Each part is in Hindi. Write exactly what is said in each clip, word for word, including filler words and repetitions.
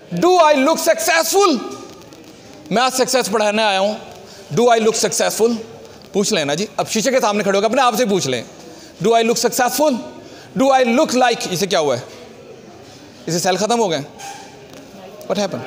Do I look successful? मैं आज सक्सेस पढ़ाने आया हूं। Do I look successful? पूछ लेना जी, अब शीशे के सामने खड़े होकर अपने आप से पूछ लें, do I look successful? Do I look like? इसे क्या हुआ है? इसे सेल खत्म हो गए? What happened?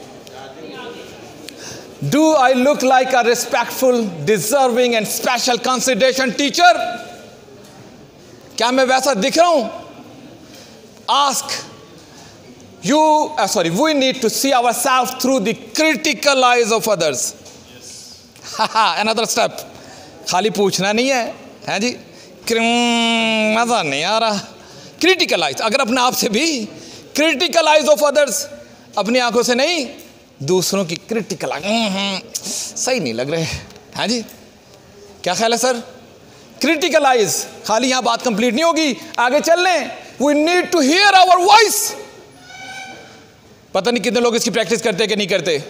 Do I look like a respectful, deserving and special consideration teacher? क्या मैं वैसा दिख रहा हूं? Ask you sorry we need to see our self through the critical eyes of others. Another step, खाली पूछना नहीं है, है जी, मजा नहीं आ रहा। क्रिटिकल आइज, अगर अपने आप से भी क्रिटिकल आइज ऑफ अदर्स, अपनी आंखों से नहीं, दूसरों की क्रिटिकल आइज सही नहीं लग रहे, है जी। क्या ख्याल है सर? क्रिटिकल आइज, खाली यहां बात कंप्लीट नहीं होगी, आगे चल लें। We need to hear our voice. पता नहीं कितने लोग इसकी प्रैक्टिस करते कि नहीं करते।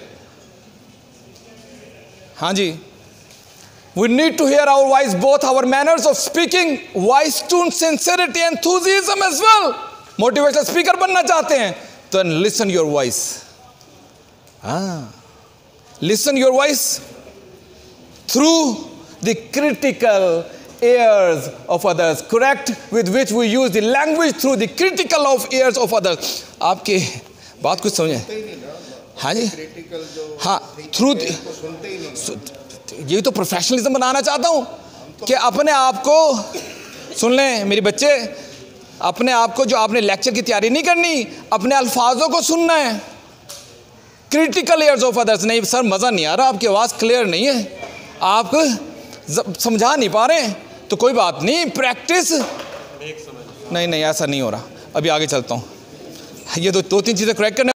हाँ जी, we need to hear our voice, both our manners of speaking, voice tune, sincerity, enthusiasm as well. Motivational speaker बनना चाहते हैं तो listen your voice. हाँ, listen your voice through the critical ears of others. Correct, with which we use the language through the critical of ears of others. आपकी बात कुछ समझे? हाँ जी, हाँ, थ्रू ये तो प्रोफेशनलिज्म बनाना चाहता हूँ कि अपने आप को सुन लें मेरे बच्चे, अपने आप को, जो आपने लेक्चर की तैयारी नहीं करनी, अपने अल्फाजों को सुनना है। Critical ears of others. नहीं सर मज़ा नहीं आ रहा, आपकी आवाज़ क्लियर नहीं है, आप समझा नहीं पा रहे हैं, तो कोई बात नहीं, प्रैक्टिस। नहीं नहीं ऐसा नहीं हो रहा, अभी आगे चलता हूँ। ये तो दो तीन चीज़ें करेक्ट करने